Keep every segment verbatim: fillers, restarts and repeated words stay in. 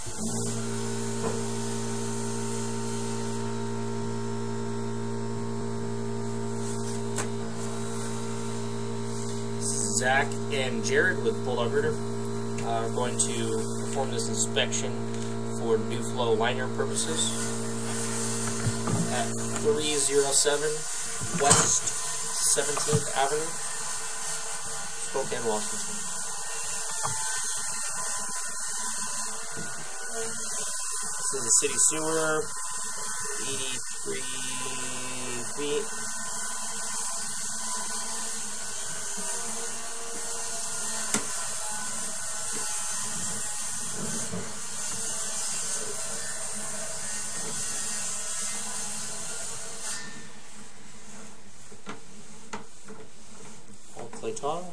Zach and Jared with Bulldog Rooter uh, are going to perform this inspection for new flow liner purposes at three oh seven West seventeenth Avenue, Spokane, Washington. This is the city sewer, eighty-three feet. Clay tile.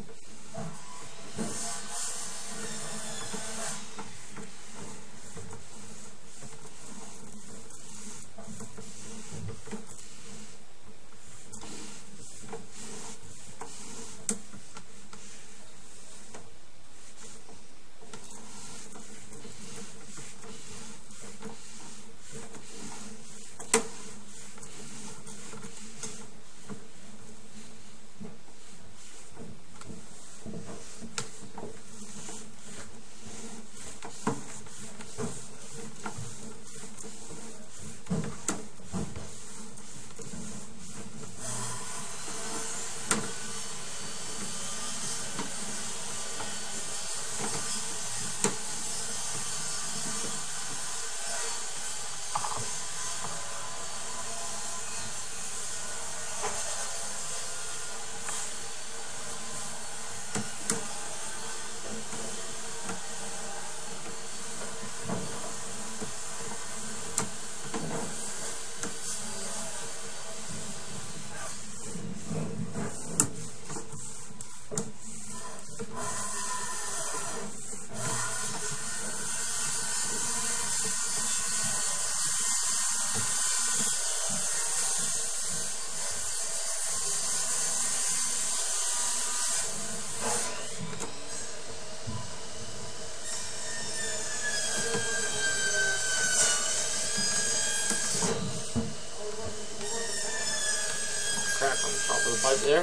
Crack on the top of the pipe there.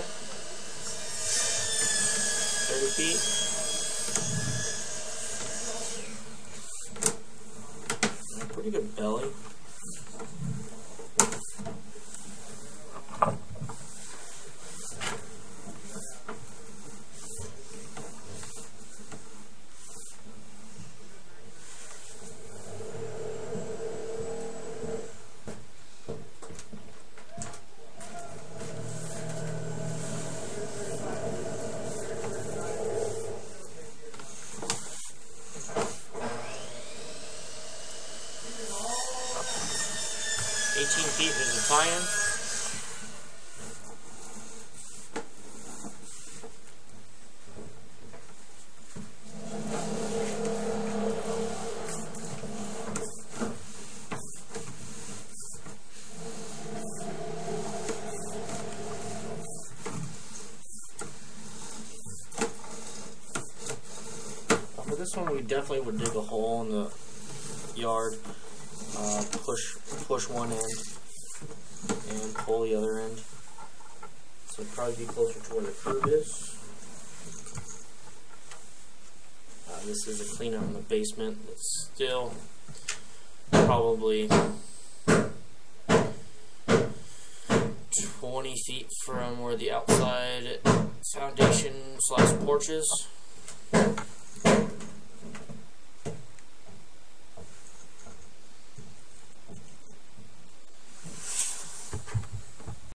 thirty feet. And a pretty good belly. eighteen feet is a tie-in. For this one, we definitely would dig a hole in the yard. Uh, push push one end and pull the other end. So it'd probably be closer to where the curb is. Uh, this is a clean out in the basement. It's still probably twenty feet from where the outside foundation slash porch is.